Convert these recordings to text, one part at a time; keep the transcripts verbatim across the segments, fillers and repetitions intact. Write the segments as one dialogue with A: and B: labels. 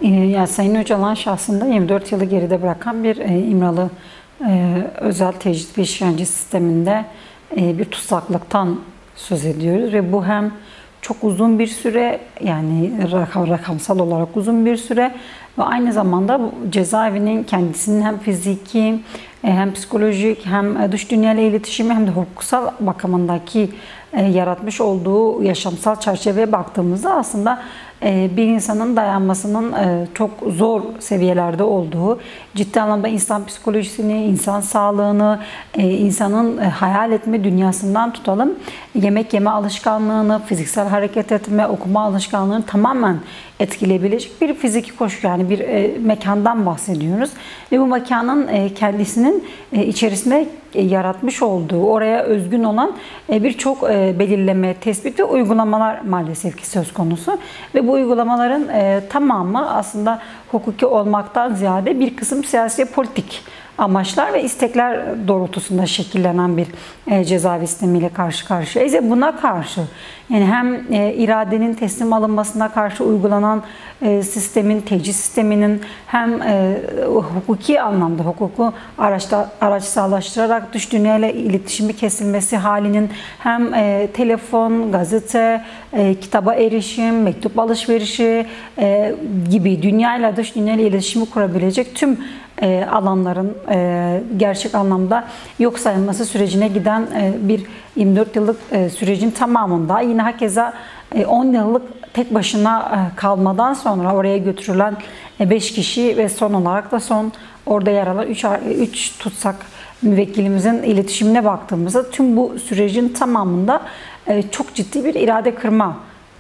A: Ee, yani Sayın Öcalan şahsında yirmi dört yılı geride bırakan bir e, İmralı e, özel tecrit ve işkence sisteminde e, bir tutsaklıktan söz ediyoruz ve bu hem çok uzun bir süre, yani rakam, rakamsal olarak uzun bir süre ve aynı zamanda bu cezaevinin kendisinin hem fiziki hem psikolojik hem dış dünyayla iletişimi hem de hukuksal bakımındaki e, yaratmış olduğu yaşamsal çerçeveye baktığımızda aslında e, bir insanın dayanmasının e, çok zor seviyelerde olduğu, ciddi anlamda insan psikolojisini, insan sağlığını, e, insanın e, hayal etme dünyasından tutalım, yemek yeme alışkanlığını, fiziksel hareket etme, okuma alışkanlığını tamamen etkileyebilecek bir fiziki koşu, yani bir e, mekandan bahsediyoruz. Ve bu mekanın e, kendisinin e, içerisinde e, yaratmış olduğu, oraya özgün olan e, birçok e, belirleme, tespit ve uygulamalar maalesef ki söz konusu. Ve bu uygulamaların e, tamamı aslında hukuki olmaktan ziyade bir kısım siyasi politik amaçlar ve istekler doğrultusunda şekillenen bir e, cezaevi sistemiyle karşı karşıyayız. E buna karşı yani hem e, iradenin teslim alınmasına karşı uygulanan e, sistemin, tecrit sisteminin hem e, hukuki anlamda hukuku araçta, araçsallaştırarak dış dünyayla iletişimi kesilmesi halinin hem e, telefon, gazete, e, kitaba erişim, mektup alışverişi e, gibi dünyayla dış dünyayla iletişimi kurabilecek tüm E, alanların e, gerçek anlamda yok sayılması sürecine giden e, bir yirmi dört yıllık e, sürecin tamamında yine hakeza e, on yıllık tek başına e, kalmadan sonra oraya götürülen e, beş kişi ve son olarak da son orada yer alan üç tutsak müvekkilimizin iletişimine baktığımızda tüm bu sürecin tamamında e, çok ciddi bir irade kırma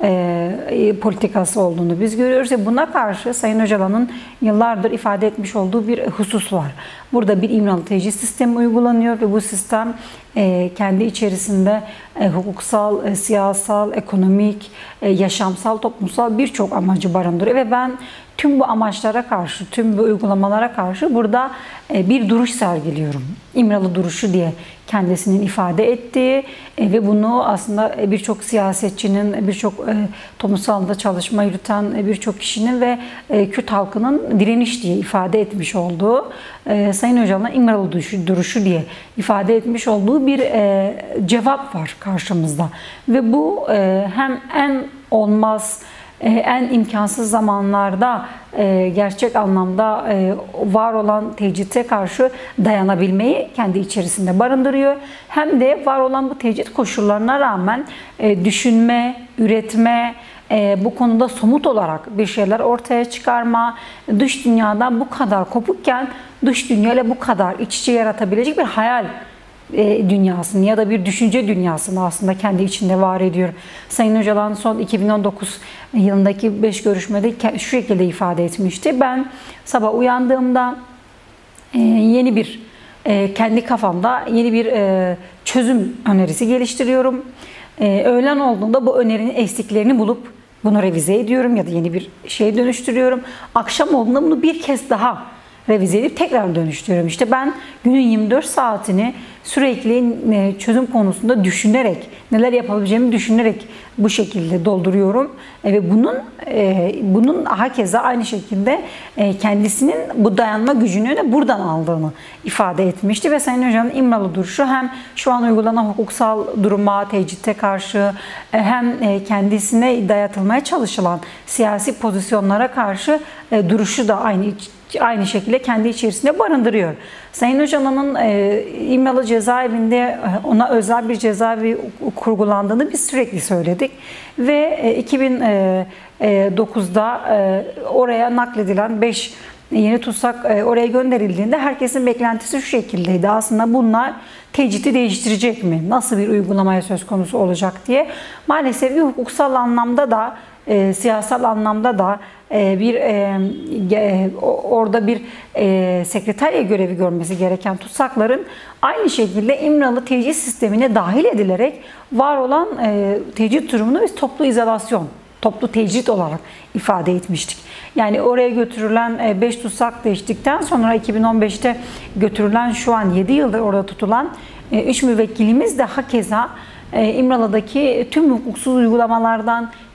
A: E, politikası olduğunu biz görüyoruz ve buna karşı Sayın Öcalan'ın yıllardır ifade etmiş olduğu bir husus var. Burada bir İmralı tecrit sistemi uygulanıyor ve bu sistem e, kendi içerisinde e, hukuksal, e, siyasal, ekonomik, e, yaşamsal, toplumsal birçok amacı barındırıyor ve ben tüm bu amaçlara karşı, tüm bu uygulamalara karşı burada e, bir duruş sergiliyorum. İmralı duruşu diye kendisinin ifade ettiği e, ve bunu aslında birçok siyasetçinin, birçok e, toplumsalda çalışma yürüten e, birçok kişinin ve e, Kürt halkının direniş diye ifade etmiş olduğu, e, Sayın Öcalan'ın İmralı duruşu, duruşu diye ifade etmiş olduğu bir e, cevap var karşımızda. Ve bu e, hem en olmaz, en imkansız zamanlarda gerçek anlamda var olan tecrite karşı dayanabilmeyi kendi içerisinde barındırıyor. Hem de var olan bu tecrit koşullarına rağmen düşünme, üretme, bu konuda somut olarak bir şeyler ortaya çıkarma, dış dünyadan bu kadar kopukken dış dünyayla bu kadar iç içe yaratabilecek bir hayal dünyasını ya da bir düşünce dünyasını aslında kendi içinde var ediyor. Sayın Öcalan son iki bin on dokuz yılındaki beş görüşmede şu şekilde ifade etmişti. Ben sabah uyandığımda yeni bir kendi kafamda yeni bir çözüm önerisi geliştiriyorum. Öğlen olduğunda bu önerinin eksiklerini bulup bunu revize ediyorum ya da yeni bir şeye dönüştürüyorum. Akşam olduğunda bunu bir kez daha revize edip tekrar dönüştürüyorum. İşte ben günün yirmi dört saatini sürekli çözüm konusunda düşünerek, neler yapabileceğimi düşünerek bu şekilde dolduruyorum. Ve bunun bunun hakeza aynı şekilde kendisinin bu dayanma gücünü de buradan aldığını ifade etmişti. Ve Sayın Öcalan'ın İmralı duruşu hem şu an uygulanan hukuksal duruma, tecrite karşı hem kendisine dayatılmaya çalışılan siyasi pozisyonlara karşı duruşu da aynı aynı şekilde kendi içerisinde barındırıyor. Sayın Öcalan'ın e, İmralı cezaevinde ona özel bir cezaevi kurgulandığını biz sürekli söyledik. Ve e, iki bin dokuzda e, oraya nakledilen beş yeni tutsak e, oraya gönderildiğinde herkesin beklentisi şu şekildeydi. Aslında bunlar tecriti değiştirecek mi? Nasıl bir uygulamaya söz konusu olacak diye. Maalesef ki hukuksal anlamda da E, siyasal anlamda da e, bir e, e, orada bir e, sekreterya görevi görmesi gereken tutsakların aynı şekilde İmralı tecrit sistemine dahil edilerek var olan e, tecrit durumunu biz toplu izolasyon, toplu tecrit olarak ifade etmiştik. Yani oraya götürülen beş tutsak değiştikten sonra iki bin on beşte götürülen şu an yedi yıldır orada tutulan üç müvekkilimiz de hakeza İmralı'daki tüm hukuksuz uygulamalardan,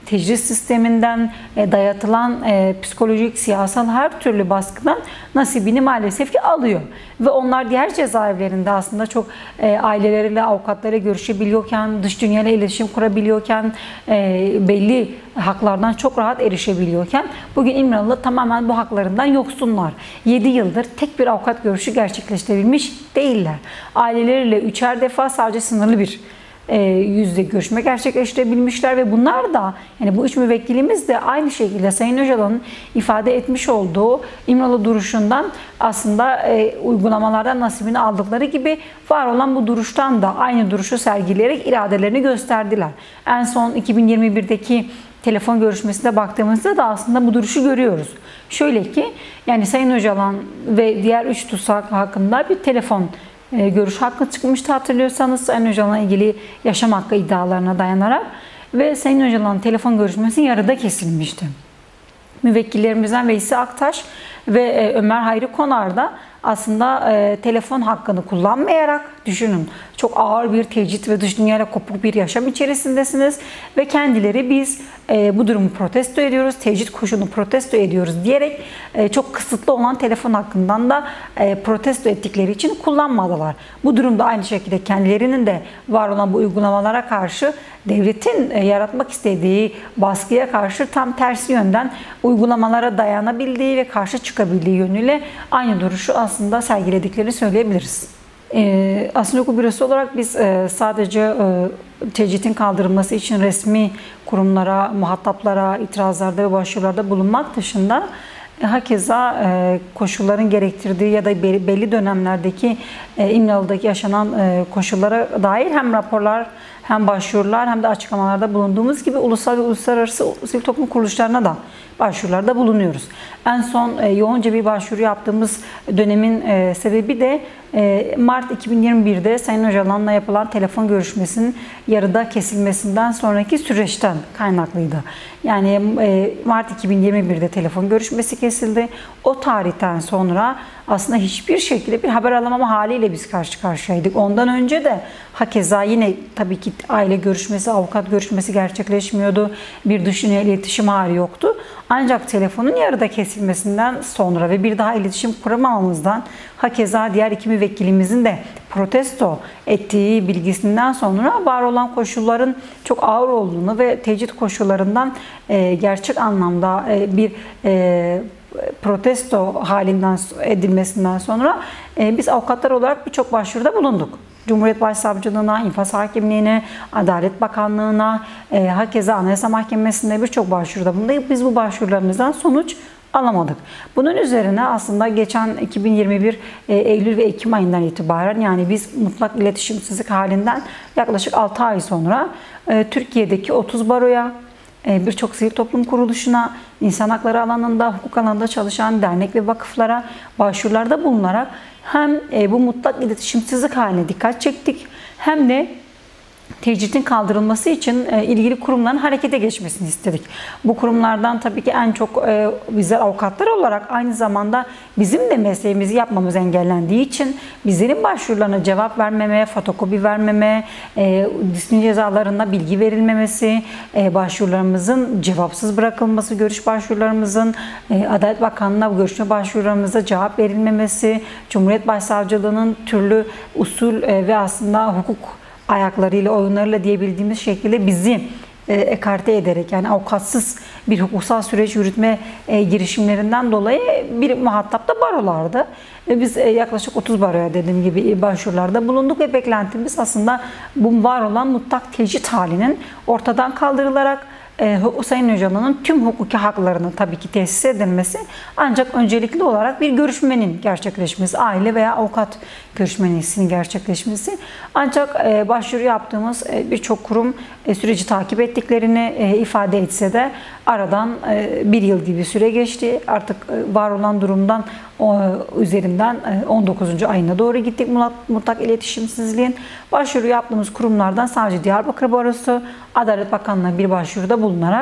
A: tecrit sisteminden, e, dayatılan e, psikolojik, siyasal her türlü baskıdan nasibini maalesef ki alıyor. Ve onlar diğer cezaevlerinde aslında çok e, aileleriyle, avukatlarıyla görüşebiliyorken, dış dünyayla iletişim kurabiliyorken, e, belli haklardan çok rahat erişebiliyorken bugün İmralı'da tamamen bu haklarından yoksunlar. yedi yıldır tek bir avukat görüşü gerçekleştirebilmiş değiller. Aileleriyle üçer defa sadece sınırlı bir e, yüzde görüşme gerçekleştirebilmişler ve bunlar da, yani bu üç müvekkilimiz de aynı şekilde Sayın Öcalan'ın ifade etmiş olduğu İmralı duruşundan aslında e, uygulamalardan nasibini aldıkları gibi var olan bu duruştan da aynı duruşu sergileyerek iradelerini gösterdiler. En son iki bin yirmi birdeki telefon görüşmesine baktığımızda da aslında bu duruşu görüyoruz. Şöyle ki, yani Sayın Öcalan ve diğer üç tutsak hakkında bir telefon e, görüş hakkı çıkmıştı hatırlıyorsanız, Sayın Öcalan'la ilgili yaşam hakkı iddialarına dayanarak ve Sayın Öcalan'ın telefon görüşmesi yarıda kesilmişti. Müvekkillerimizden Veysi Aktaş ve e, Ömer Hayri Konar da aslında e, telefon hakkını kullanmayarak, düşünün, çok ağır bir tecrit ve dış dünyayla kopuk bir yaşam içerisindesiniz ve kendileri biz e, bu durumu protesto ediyoruz, tecrit koşulunu protesto ediyoruz diyerek e, çok kısıtlı olan telefon hakkından da e, protesto ettikleri için kullanmadılar. Bu durumda aynı şekilde kendilerinin de var olan bu uygulamalara karşı devletin e, yaratmak istediği baskıya karşı tam tersi yönden uygulamalara dayanabildiği ve karşı çıkabildiği yönüyle aynı duruşu aslında sergilediklerini söyleyebiliriz. Ee, Asil Hukuk Bürosu olarak biz e, sadece e, tecritin kaldırılması için resmi kurumlara, muhataplara, itirazlarda ve başvurularda bulunmak dışında e, hakeza e, koşulların gerektirdiği ya da belli dönemlerdeki e, İmralı'daki yaşanan e, koşullara dair hem raporlar, hem başvurular hem de açıklamalarda bulunduğumuz gibi ulusal ve uluslararası sivil toplum kuruluşlarına da başvurularda bulunuyoruz. En son e, yoğunca bir başvuru yaptığımız dönemin e, sebebi de e, Mart iki bin yirmi birde Sayın Öcalan'la yapılan telefon görüşmesinin yarıda kesilmesinden sonraki süreçten kaynaklıydı. Yani e, Mart iki bin yirmi birde telefon görüşmesi kesildi. O tarihten sonra aslında hiçbir şekilde bir haber alamama haliyle biz karşı karşıyaydık. Ondan önce de hakeza yine tabii ki aile görüşmesi, avukat görüşmesi gerçekleşmiyordu. Bir dış dünya iletişim hali yoktu. Ancak telefonun yarıda kesilmesinden sonra ve bir daha iletişim kuramamamızdan, hakeza diğer iki müvekkilimizin de protesto ettiği bilgisinden sonra var olan koşulların çok ağır olduğunu ve tecrit koşullarından e, gerçek anlamda e, bir e, protesto halinden edilmesinden sonra e, biz avukatlar olarak birçok başvuruda bulunduk. Cumhuriyet Başsavcılığına, İnfaz Hakimliğine, Adalet Bakanlığı'na, e, hakeza Anayasa Mahkemesi'nde birçok başvuruda bulunduk. Biz bu başvurularımızdan sonuç alamadık. Bunun üzerine aslında geçen iki bin yirmi bir e, Eylül ve Ekim ayından itibaren, yani biz mutlak iletişimsizlik halinden yaklaşık altı ay sonra e, Türkiye'deki otuz baroya, birçok sivil toplum kuruluşuna, insan hakları alanında, hukuk alanında çalışan dernek ve vakıflara başvurularda bulunarak hem bu mutlak iletişimsizlik haline dikkat çektik, hem de tecritin kaldırılması için ilgili kurumların harekete geçmesini istedik. Bu kurumlardan tabii ki en çok bizler avukatlar olarak aynı zamanda bizim de mesleğimizi yapmamız engellendiği için bizlerin başvurularına cevap vermeme, fotokopi vermeme, disiplin cezalarına bilgi verilmemesi, başvurularımızın cevapsız bırakılması, görüş başvurularımızın Adalet Bakanlığı'na görüşme başvurularımıza cevap verilmemesi, Cumhuriyet Başsavcılığı'nın türlü usul ve aslında hukuk ayaklarıyla, oyunlarıyla diyebildiğimiz şekilde bizi e, ekarte ederek, yani avukatsız bir hukuksal süreç yürütme e, girişimlerinden dolayı bir muhatap da barolardı. Ve biz e, yaklaşık otuz baroya dediğim gibi başvurularda bulunduk ve beklentimiz aslında bu var olan mutlak tecrit halinin ortadan kaldırılarak E, Sayın Öcalan'ın tüm hukuki haklarının tabii ki tesis edilmesi, ancak öncelikli olarak bir görüşmenin gerçekleşmesi, aile veya avukat görüşmenin gerçekleşmesi. Ancak e, başvuru yaptığımız e, birçok kurum e, süreci takip ettiklerini e, ifade etse de aradan e, bir yıl gibi süre geçti. Artık e, var olan durumdan o, üzerinden e, on dokuzuncu ayına doğru gittik mutlak iletişimsizliğin. Başvuru yaptığımız kurumlardan sadece Diyarbakır Barosu, Adalet Bakanlığı'na bir başvuruda bulunarak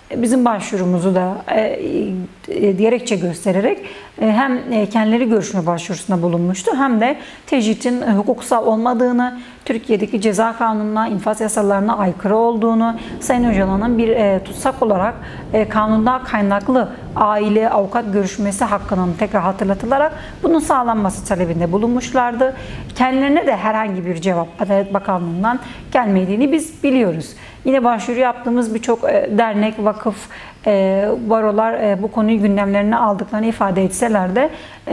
A: bizim başvurumuzu da gerekçe göstererek hem kendileri görüşme başvurusunda bulunmuştu hem de tecridin hukuksal olmadığını, Türkiye'deki ceza kanununa, infaz yasalarına aykırı olduğunu, Sayın Öcalan'ın bir tutsak olarak kanunda kaynaklı aile avukat görüşmesi hakkının tekrar hatırlatılarak bunun sağlanması talebinde bulunmuşlardı. Kendilerine de herhangi bir cevap Adalet Bakanlığı'ndan gelmediğini biz biliyoruz. Yine başvuru yaptığımız birçok dernek, vakıf, barolar bu konuyu gündemlerine aldıklarını ifade etseler de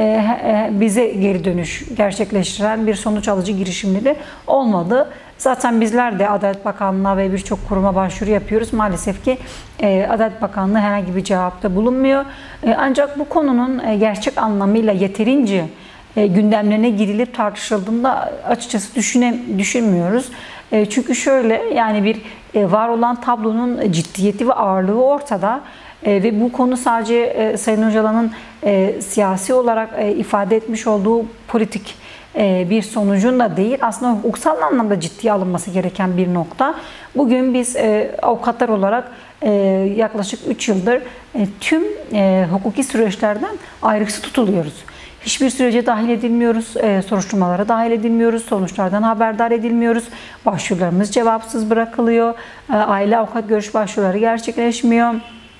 A: bize geri dönüş gerçekleştiren bir sonuç alıcı girişimleri olmadı. Zaten bizler de Adalet Bakanlığı'na ve birçok kuruma başvuru yapıyoruz. Maalesef ki Adalet Bakanlığı herhangi bir cevapta bulunmuyor. Ancak bu konunun gerçek anlamıyla yeterince gündemlerine girilip tartışıldığında açıkçası düşüne, düşünmüyoruz. Çünkü şöyle, yani bir var olan tablonun ciddiyeti ve ağırlığı ortada ve bu konu sadece Sayın Öcalan'ın siyasi olarak ifade etmiş olduğu politik bir sonucun da değil, aslında hukuksal anlamda ciddiye alınması gereken bir nokta. Bugün biz avukatlar olarak yaklaşık üç yıldır tüm hukuki süreçlerden ayrıksı tutuluyoruz. Hiçbir sürece dahil edilmiyoruz, soruşturmalara dahil edilmiyoruz, sonuçlardan haberdar edilmiyoruz, başvurularımız cevapsız bırakılıyor, aile avukat görüş başvuruları gerçekleşmiyor.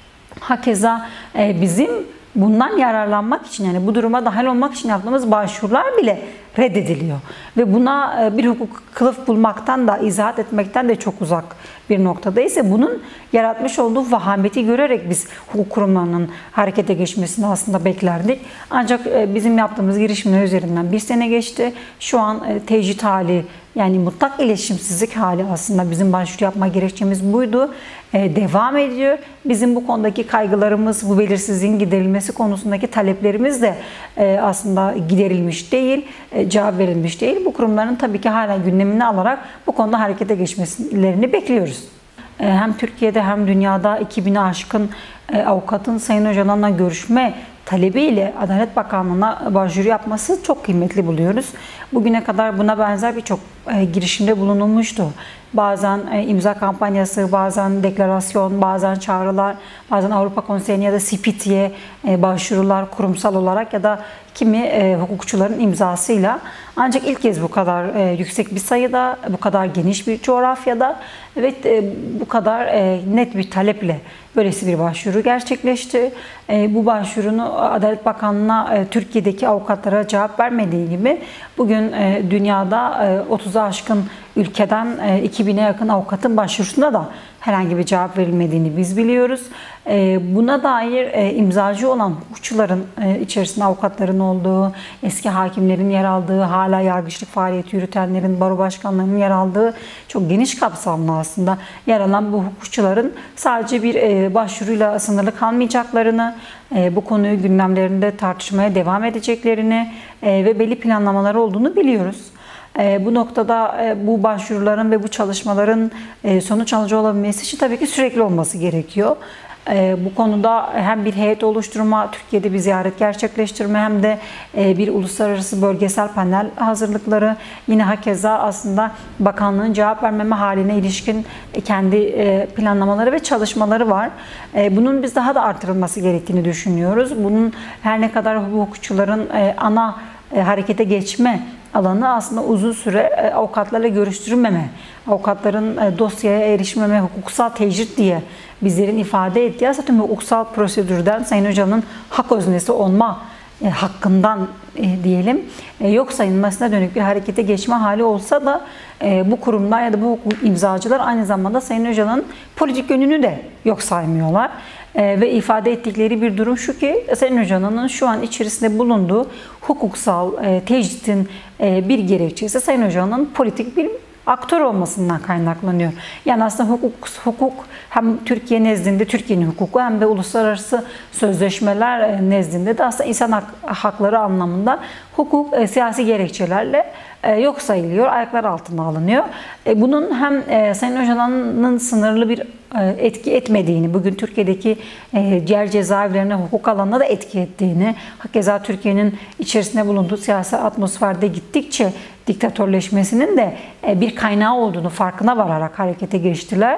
A: Hakeza bizim bundan yararlanmak için, yani bu duruma dahil olmak için yaptığımız başvurular bile reddediliyor. Ve buna bir hukuk kılıf bulmaktan da, izahat etmekten de çok uzak bir noktadayız. Bunun yaratmış olduğu vahameti görerek biz hukuk kurumlarının harekete geçmesini aslında beklerdik. Ancak bizim yaptığımız girişimler üzerinden bir sene geçti. Şu an tecrit hali, yani mutlak iletişimsizlik hali aslında bizim başvuru yapma gerekçemiz buydu. Ee, devam ediyor. Bizim bu konudaki kaygılarımız, bu belirsizliğin giderilmesi konusundaki taleplerimiz de e, aslında giderilmiş değil, e, cevap verilmiş değil. Bu kurumların tabii ki hala gündemine alarak bu konuda harekete geçmelerini bekliyoruz. E, hem Türkiye'de hem dünyada iki bine aşkın e, avukatın Sayın Öcalan'la görüşme talebiyle Adalet Bakanlığı'na başvuru yapması çok kıymetli buluyoruz. Bugüne kadar buna benzer birçok e, girişimde bulunulmuştu. Bazen e, imza kampanyası, bazen deklarasyon, bazen çağrılar, bazen Avrupa Konseyi'ne ya da C P T'ye e, başvurular kurumsal olarak ya da kimi e, hukukçuların imzasıyla. Ancak ilk kez bu kadar e, yüksek bir sayıda, bu kadar geniş bir coğrafyada ve e, bu kadar e, net bir taleple böylesi bir başvuru gerçekleşti. E, bu başvurunu Adalet Bakanlığı'na e, Türkiye'deki avukatlara cevap vermediği gibi bugün e, dünyada e, otuza aşkın ülkeden e, iki bine yakın avukatın başvurusuna da herhangi bir cevap verilmediğini biz biliyoruz. E, buna dair e, imzacı olan hukukçuların e, içerisinde avukatların olduğu, eski hakimlerin yer aldığı, hala yargıçlık faaliyeti yürütenlerin, baro başkanlarının yer aldığı çok geniş kapsamlı aslında yer alan bu hukukçuların sadece bir e, başvuruyla sınırlı kalmayacaklarını, e, bu konuyu gündemlerinde tartışmaya devam edeceklerini e, ve belli planlamaları olduğunu biliyoruz. E, bu noktada e, bu başvuruların ve bu çalışmaların e, sonuç alıcı olabilmesi için tabii ki sürekli olması gerekiyor. E, bu konuda hem bir heyet oluşturma, Türkiye'de bir ziyaret gerçekleştirme hem de e, bir uluslararası bölgesel panel hazırlıkları, yine hakeza aslında bakanlığın cevap vermeme haline ilişkin e, kendi e, planlamaları ve çalışmaları var. E, bunun biz daha da artırılması gerektiğini düşünüyoruz. Bunun her ne kadar hukukçuların e, ana e, harekete geçme alanı aslında uzun süre avukatlarla görüştürülmeme, avukatların dosyaya erişmeme, hukuksal tecrit diye bizlerin ifade ettiği zaten hukuksal prosedürden Sayın Öcalan'ın hak öznesi olma hakkından diyelim yok sayılmasına dönük bir harekete geçme hali olsa da bu kurumlar ya da bu imzacılar aynı zamanda Sayın Öcalan'ın politik yönünü de yok saymıyorlar. Ee, ve ifade ettikleri bir durum şu ki Sayın Öcalan'ın şu an içerisinde bulunduğu hukuksal e, tecritin e, bir gerekçesi Sayın Öcalan'ın politik bir aktör olmasından kaynaklanıyor. Yani aslında hukuk, hukuk hem Türkiye nezdinde Türkiye'nin hukuku hem de uluslararası sözleşmeler nezdinde de aslında insan hak, hakları anlamında hukuk e, siyasi gerekçelerle e, yok sayılıyor, ayaklar altına alınıyor. E, bunun hem e, Sayın Öcalan'ın sınırlı bir e, etki etmediğini, bugün Türkiye'deki e, diğer cezaevlerine, hukuk alanına da etki ettiğini, hakeza Türkiye'nin içerisinde bulunduğu siyasi atmosferde gittikçe diktatörleşmesinin de bir kaynağı olduğunu farkına vararak harekete geçtiler.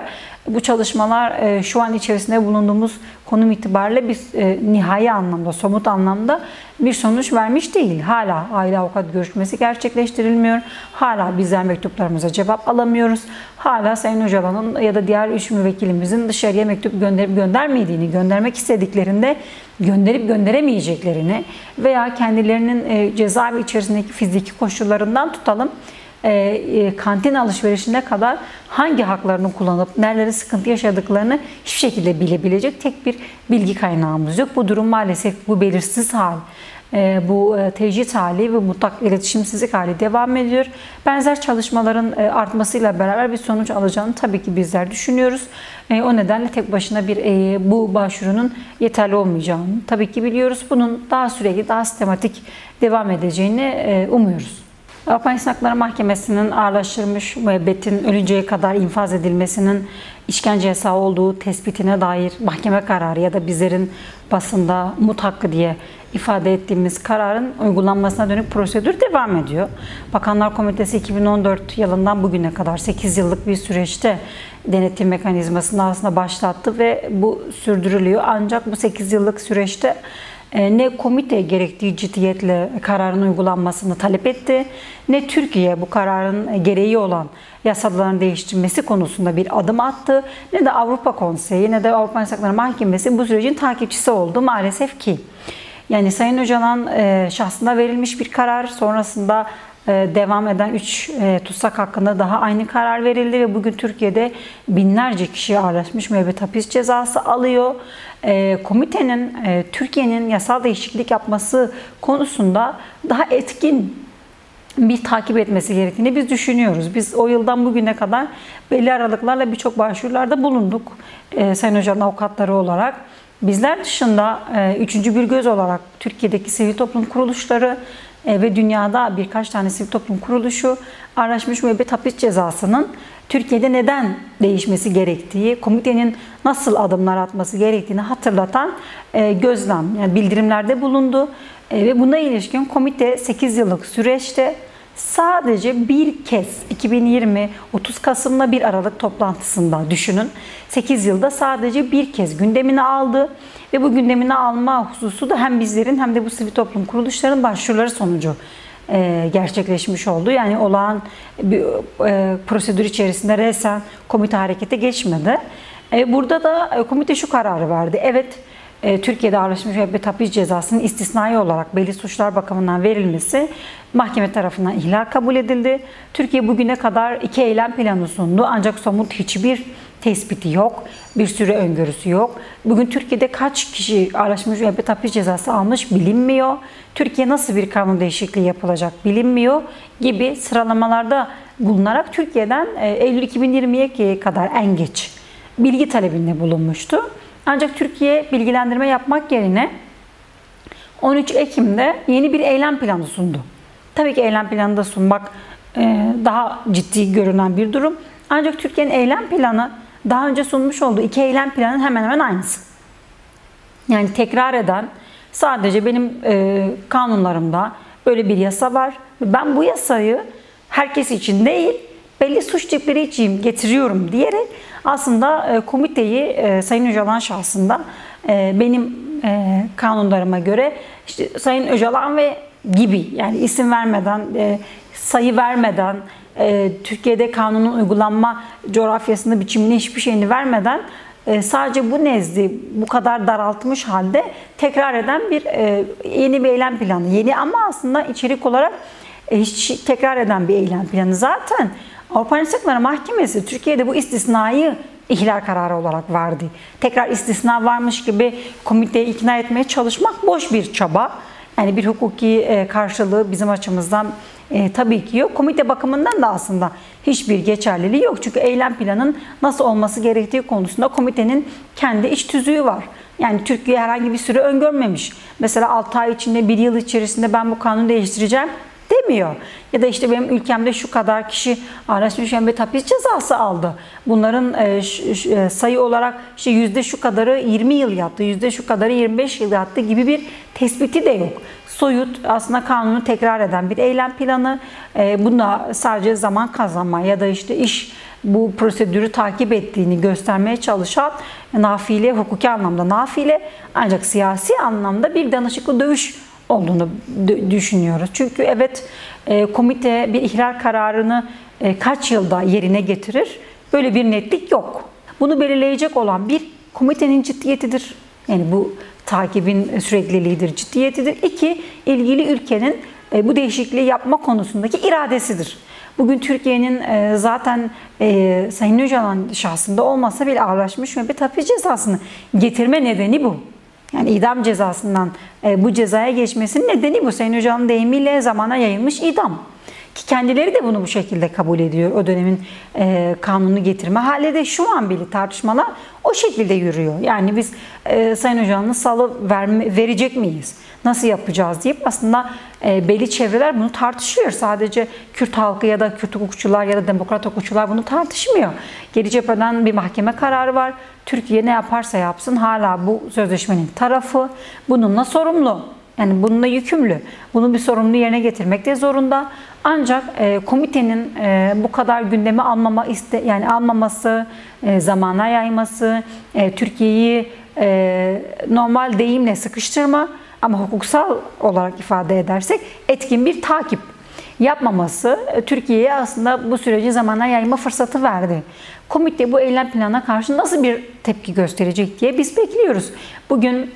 A: Bu çalışmalar e, şu an içerisinde bulunduğumuz konum itibariyle bir e, nihai anlamda, somut anlamda bir sonuç vermiş değil. Hala aile avukat görüşmesi gerçekleştirilmiyor. Hala bizler mektuplarımıza cevap alamıyoruz. Hala Sayın Öcalan'ın ya da diğer üç müvekkilimizin dışarıya mektup gönderip göndermediğini, göndermek istediklerinde gönderip gönderemeyeceklerini veya kendilerinin e, cezaevi içerisindeki fiziki koşullarından tutalım, kantin alışverişine kadar hangi haklarını kullanıp nerelere sıkıntı yaşadıklarını hiçbir şekilde bilebilecek tek bir bilgi kaynağımız yok. Bu durum maalesef, bu belirsiz hal, bu tecrit hali ve mutlak iletişimsizlik hali devam ediyor. Benzer çalışmaların artmasıyla beraber bir sonuç alacağını tabii ki bizler düşünüyoruz. O nedenle tek başına bir bu başvurunun yeterli olmayacağını tabii ki biliyoruz. Bunun daha sürekli, daha sistematik devam edeceğini umuyoruz. Avrupa İnsan Hakları Mahkemesi'nin ağırlaştırılmış müebbetin ölünceye kadar infaz edilmesinin işkence yasağı olduğu tespitine dair mahkeme kararı ya da bizlerin basında mut hakkı diye ifade ettiğimiz kararın uygulanmasına dönük prosedür devam ediyor. Bakanlar Komitesi iki bin on dört yılından bugüne kadar sekiz yıllık bir süreçte denetim mekanizmasını aslında başlattı ve bu sürdürülüyor. Ancak bu sekiz yıllık süreçte ne komite gerektiği ciddiyetle kararın uygulanmasını talep etti, ne Türkiye bu kararın gereği olan yasaların değiştirilmesi konusunda bir adım attı, ne de Avrupa Konseyi ne de Avrupa İnsan Hakları Mahkemesi bu sürecin takipçisi oldu maalesef ki. Yani Sayın Öcalan şahsına verilmiş bir karar, sonrasında devam eden üç tutsak hakkında daha aynı karar verildi ve bugün Türkiye'de binlerce kişi ağırlaşmış müebbet hapis cezası alıyor. Komitenin Türkiye'nin yasal değişiklik yapması konusunda daha etkin bir takip etmesi gerektiğini biz düşünüyoruz. Biz o yıldan bugüne kadar belli aralıklarla birçok başvurularda bulunduk. Sayın Öcalan avukatları olarak. Bizler dışında üçüncü bir göz olarak Türkiye'deki sivil toplum kuruluşları ve dünyada birkaç tane sivil toplum kuruluşu ağırlaşmış müebbet hapis cezasının Türkiye'de neden değişmesi gerektiği, komitenin nasıl adımlar atması gerektiğini hatırlatan gözlem, yani bildirimlerde bulundu. Ve buna ilişkin komite sekiz yıllık süreçte sadece bir kez iki bin yirmi otuz Kasım'la bir Aralık toplantısında düşünün. sekiz yılda sadece bir kez gündemine aldı ve bu gündemine alma hususu da hem bizlerin hem de bu sivil toplum kuruluşlarının başvuruları sonucu gerçekleşmiş oldu. Yani olağan bir prosedür içerisinde resen komite harekete geçmedi. Burada da komite şu kararı verdi. Evet, Türkiye'de ağırlaşmış müebbet hapis cezasının istisnai olarak belli suçlar bakımından verilmesi mahkeme tarafından ihlal kabul edildi. Türkiye bugüne kadar iki eylem planı sundu ancak somut hiçbir tespiti yok, bir süre öngörüsü yok. Bugün Türkiye'de kaç kişi ağırlaşmış müebbet hapis cezası almış bilinmiyor. Türkiye nasıl bir kanun değişikliği yapılacak bilinmiyor gibi sıralamalarda bulunarak Türkiye'den Eylül iki bin yirmiye kadar en geç bilgi talebinde bulunmuştu. Ancak Türkiye bilgilendirme yapmak yerine on üç Ekim'de yeni bir eylem planı sundu. Tabii ki eylem planı da sunmak daha ciddi görünen bir durum. Ancak Türkiye'nin eylem planı daha önce sunmuş olduğu iki eylem planının hemen hemen aynısı. Yani tekrar eden, sadece benim kanunlarımda böyle bir yasa var. Ben bu yasayı herkes için değil, belli suç tipleri için getiriyorum diyerek aslında komiteyi Sayın Öcalan şahsında benim kanunlarıma göre işte Sayın Öcalan ve gibi, yani isim vermeden, sayı vermeden, Türkiye'de kanunun uygulanma coğrafyasında biçimini hiçbir şeyini vermeden sadece bu nezdi bu kadar daraltmış halde tekrar eden bir yeni bir eylem planı. Yeni ama aslında içerik olarak hiç tekrar eden bir eylem planı. Zaten Avrupa İnsan Hakları Mahkemesi Türkiye'de bu istisnayı ihlal kararı olarak verdi. Tekrar istisna varmış gibi komiteyi ikna etmeye çalışmak boş bir çaba. Yani bir hukuki karşılığı bizim açımızdan e, tabii ki yok. Komite bakımından da aslında hiçbir geçerliliği yok. Çünkü eylem planının nasıl olması gerektiği konusunda komitenin kendi iç tüzüğü var. Yani Türkiye herhangi bir süre öngörmemiş. Mesela altı ay içinde, bir yıl içerisinde ben bu kanunu değiştireceğim demiyor. Ya da işte benim ülkemde şu kadar kişi ağırlaşmış müebbet hapis cezası aldı. Bunların e, ş, sayı olarak işte yüzde şu kadarı yirmi yıl yattı, yüzde şu kadarı yirmi beş yıl yattı gibi bir tespiti de yok. Soyut, aslında kanunu tekrar eden bir eylem planı. E, bunda sadece zaman kazanma ya da işte iş bu prosedürü takip ettiğini göstermeye çalışan nafile, hukuki anlamda nafile ancak siyasi anlamda bir danışıklı dövüş olduğunu düşünüyoruz. Çünkü evet komite bir ihlal kararını kaç yılda yerine getirir? Böyle bir netlik yok. Bunu belirleyecek olan bir komitenin ciddiyetidir. Yani bu takibin sürekliliğidir, ciddiyetidir. İki, ilgili ülkenin bu değişikliği yapma konusundaki iradesidir. Bugün Türkiye'nin zaten e, Sayın Öcalan şahsında olmasa bile ağırlaşmış müebbet hapis cezasını getirme nedeni bu. Yani idam cezasından e, bu cezaya geçmesinin nedeni bu. Sayın Öcalan'ın deyimiyle zamana yayılmış idam. Ki kendileri de bunu bu şekilde kabul ediyor. O dönemin e, kanunu getirme hali de şu an bile tartışmalar o şekilde yürüyor. Yani biz e, Sayın Öcalan'ı salı verme, verecek miyiz? Nasıl yapacağız deyip aslında e, belli çevreler bunu tartışıyor. Sadece Kürt halkı ya da Kürt hukukçular ya da demokrat hukukçular bunu tartışmıyor. Geri cepheden bir mahkeme kararı var. Türkiye ne yaparsa yapsın hala bu sözleşmenin tarafı. Bununla sorumlu. Yani bununla yükümlü. Bunu bir sorumlu yerine getirmek de zorunda. Ancak e, komitenin e, bu kadar gündeme almama iste yani almaması, e, zamana yayması, e, Türkiye'yi e, normal deyimle sıkıştırma ama hukuksal olarak ifade edersek etkin bir takip yapmaması e, Türkiye'ye aslında bu süreci zamana yayma fırsatı verdi. Komite bu eylem planına karşı nasıl bir tepki gösterecek diye biz bekliyoruz. Bugün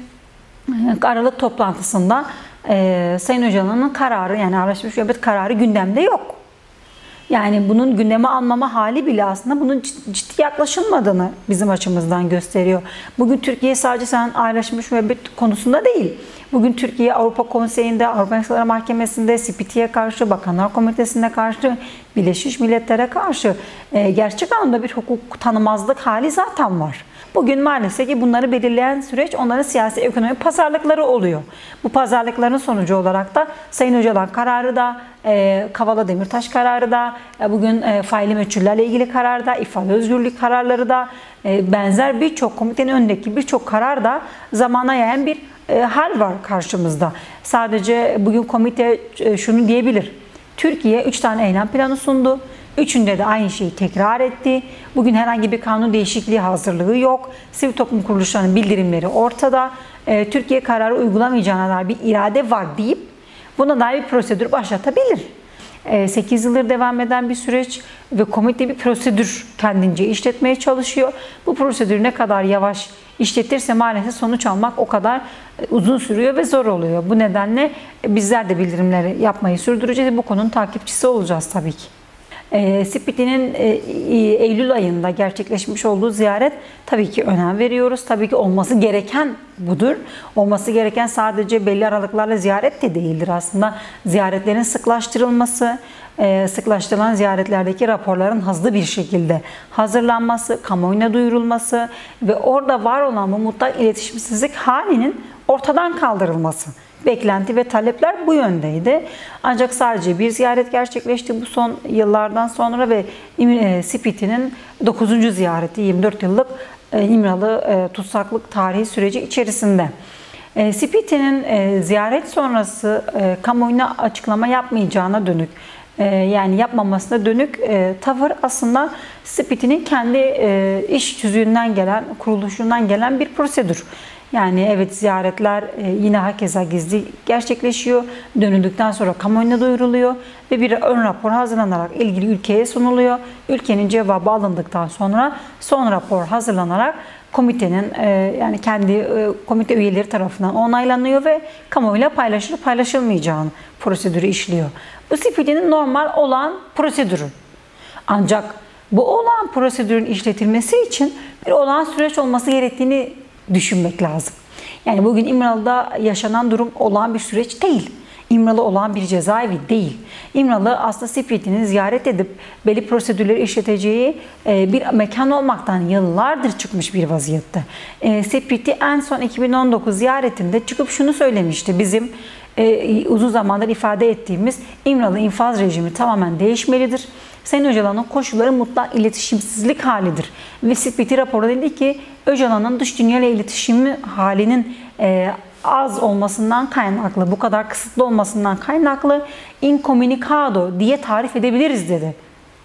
A: Aralık toplantısında e, Sayın Öcalan'ın kararı yani ağırlaşmış müebbet kararı gündemde yok. Yani bunun gündeme almama hali bile aslında bunun ciddi yaklaşılmadığını bizim açımızdan gösteriyor. Bugün Türkiye sadece sen ağırlaşmış müebbet konusunda değil. Bugün Türkiye Avrupa Konseyi'nde, Avrupa İnsan Mahkemesi'nde, S P T'ye karşı, Bakanlar Komitesi'ne karşı, Birleşmiş Milletler'e karşı e, gerçek anlamda bir hukuk tanımazlık hali zaten var. Bugün maalesef ki bunları belirleyen süreç onların siyasi ekonomi pazarlıkları oluyor. Bu pazarlıkların sonucu olarak da Sayın Öcalan kararı da, e, Kavala Demirtaş kararı da, e, bugün e, faili meçhullerle ilgili karar da, ifade özgürlüğü kararları da, e, benzer birçok komitenin önündeki birçok karar da zamana yayan bir e, hal var karşımızda. Sadece bugün komite e, şunu diyebilir. Türkiye üç tane eylem planı sundu. Üçünde de aynı şeyi tekrar etti. Bugün herhangi bir kanun değişikliği hazırlığı yok. Sivil toplum kuruluşlarının bildirimleri ortada. E, Türkiye kararı uygulamayacağına dair bir irade var deyip buna dair bir prosedür başlatabilir. E, sekiz yıldır devam eden bir süreç ve komite bir prosedür kendince işletmeye çalışıyor. Bu prosedür ne kadar yavaş işletirse maalesef sonuç almak o kadar uzun sürüyor ve zor oluyor. Bu nedenle bizler de bildirimleri yapmayı sürdüreceğiz. Bu konunun takipçisi olacağız tabii ki. E, S P T'nin e, Eylül ayında gerçekleşmiş olduğu ziyaret tabii ki önem veriyoruz. Tabii ki olması gereken budur. Olması gereken sadece belli aralıklarla ziyaret de değildir aslında. Ziyaretlerin sıklaştırılması, e, sıklaştırılan ziyaretlerdeki raporların hızlı bir şekilde hazırlanması, kamuoyuna duyurulması ve orada var olan bu mutlak iletişimsizlik halinin ortadan kaldırılması. Beklenti ve talepler bu yöndeydi. Ancak sadece bir ziyaret gerçekleşti bu son yıllardan sonra ve S P T'nin dokuzuncu ziyareti yirmi dört yıllık İmralı tutsaklık tarihi süreci içerisinde. S P T'nin ziyaret sonrası kamuoyuna açıklama yapmayacağına dönük yani yapmamasına dönük tavır aslında S P T'nin kendi iş tüzüğünden gelen, kuruluşundan gelen bir prosedür. Yani evet ziyaretler yine hakeza gizli gerçekleşiyor. Dönüldükten sonra kamuoyuna duyuruluyor ve bir ön rapor hazırlanarak ilgili ülkeye sunuluyor. Ülkenin cevabı alındıktan sonra son rapor hazırlanarak komitenin yani kendi komite üyeleri tarafından onaylanıyor ve kamuoyuyla paylaşılıp paylaşılmayacağını prosedürü işliyor. Bu S P T'nin normal olan prosedürü. Ancak bu olağan prosedürün işletilmesi için bir olağan süreç olması gerektiğini düşünmek lazım. Yani bugün İmralı'da yaşanan durum olağan bir süreç değil. İmralı olağan bir cezaevi değil. İmralı aslında S P T'nin ziyaret edip belli prosedürleri işleteceği bir mekan olmaktan yıllardır çıkmış bir vaziyette. S P T en son iki bin on dokuz ziyaretinde çıkıp şunu söylemişti. Bizim uzun zamandır ifade ettiğimiz İmralı infaz rejimi tamamen değişmelidir. Sayın Öcalan'ın koşulları mutlak iletişimsizlik halidir. Ve S P T raporu dedi ki Öcalan'ın dış dünyayla iletişimi halinin e, az olmasından kaynaklı, bu kadar kısıtlı olmasından kaynaklı incommunicado diye tarif edebiliriz dedi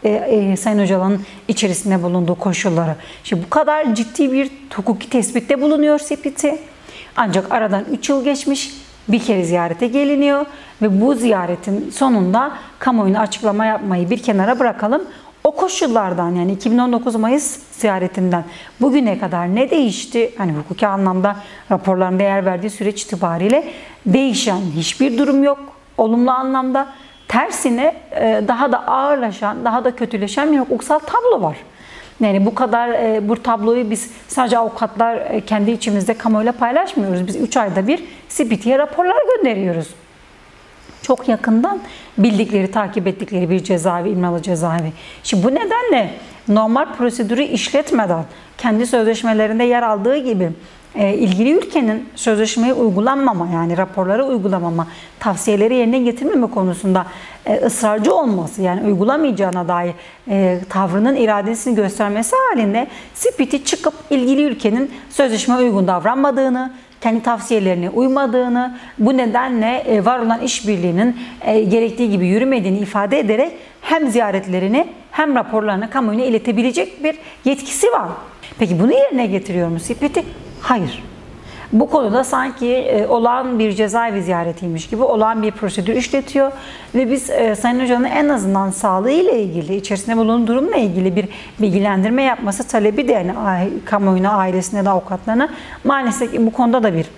A: e, e, Sayın Öcalan'ın içerisinde bulunduğu koşulları. İşte bu kadar ciddi bir hukuki tespitte bulunuyor Sipit'i. Ancak aradan üç yıl geçmiş, bir kere ziyarete geliniyor ve bu ziyaretin sonunda kamuoyuna açıklama yapmayı bir kenara bırakalım. O koşullardan, yani iki bin on dokuz Mayıs ziyaretinden bugüne kadar ne değişti? Hani hukuki anlamda raporların değer verdiği süreç itibariyle değişen hiçbir durum yok. Olumlu anlamda, tersine daha da ağırlaşan, daha da kötüleşen bir hukuksal tablo var. Yani bu kadar bu tabloyu biz sadece avukatlar kendi içimizde kamuoyuyla paylaşmıyoruz. Biz üç ayda bir Sipit'e raporlar gönderiyoruz. Çok yakından bildikleri, takip ettikleri bir cezaevi, İmralı cezaevi. Şimdi bu nedenle normal prosedürü işletmeden, kendi sözleşmelerinde yer aldığı gibi e, ilgili ülkenin sözleşmeye uygulanmama, yani raporları uygulamama, tavsiyeleri yerine getirmeme konusunda e, ısrarcı olması, yani uygulamayacağına dair e, tavrının iradesini göstermesi halinde Sipit'i çıkıp ilgili ülkenin sözleşmeye uygun davranmadığını, kendi tavsiyelerine uymadığını, bu nedenle var olan işbirliğinin gerektiği gibi yürümediğini ifade ederek hem ziyaretlerini hem raporlarını kamuoyuna iletebilecek bir yetkisi var. Peki bunu yerine getiriyor mu Sipit'i? Hayır. Bu konuda sanki olağan bir cezaevi ziyaretiymiş gibi olağan bir prosedür işletiyor ve biz Sayın Öcalan'ın en azından sağlığı ile ilgili, içerisinde bulunduğu durumla ilgili bir bilgilendirme yapması talebi de, yani kamuoyuna, ailesine de avukatlarına maalesef bu konuda da bir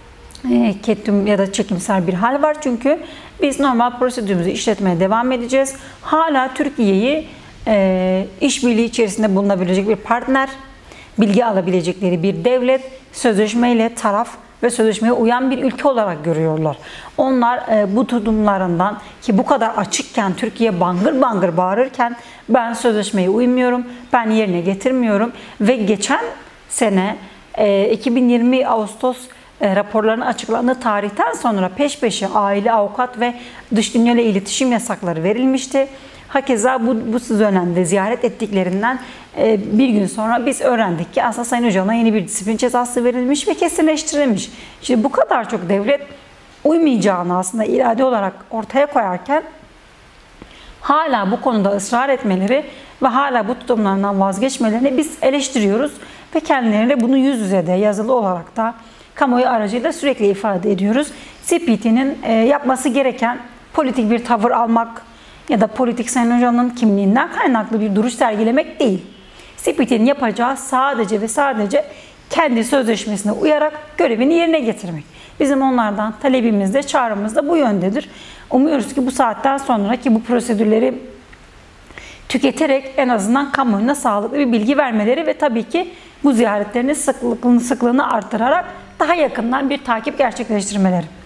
A: ketum ya da çekimsel bir hal var. Çünkü biz normal prosedürümüzü işletmeye devam edeceğiz. Hala Türkiye'yi e, işbirliği içerisinde bulunabilecek bir partner, bilgi alabilecekleri bir devlet, sözleşmeyle taraf ve sözleşmeye uyan bir ülke olarak görüyorlar. Onlar e, bu tutumlarından, ki bu kadar açıkken Türkiye bangır bangır bağırırken ben sözleşmeye uymuyorum, ben yerine getirmiyorum ve geçen sene e, iki bin yirmi Ağustos e, raporlarının açıklandığı tarihten sonra peş peşe aile, avukat ve dış dünyayla iletişim yasakları verilmişti. Hakeza bu, bu dönemde ziyaret ettiklerinden e, bir gün sonra biz öğrendik ki aslında Sayın Öcalan'a yeni bir disiplin cezası verilmiş ve kesinleştirilmiş. Şimdi bu kadar çok devlet uymayacağını aslında irade olarak ortaya koyarken hala bu konuda ısrar etmeleri ve hala bu tutumlarından vazgeçmelerini biz eleştiriyoruz ve kendilerine bunu yüz yüze de, yazılı olarak da kamuoyu aracıyla sürekli ifade ediyoruz. Sipit'in e, yapması gereken politik bir tavır almak ya da politik Sayın Öcalan'ın kimliğinden kaynaklı bir duruş sergilemek değil. Sipit'in yapacağı sadece ve sadece kendi sözleşmesine uyarak görevini yerine getirmek. Bizim onlardan talebimiz de, çağrımız da bu yöndedir. Umuyoruz ki bu saatten sonra, ki bu prosedürleri tüketerek en azından kamuoyuna sağlıklı bir bilgi vermeleri ve tabii ki bu ziyaretlerini sıklığını, sıklığını artırarak daha yakından bir takip gerçekleştirmeleri.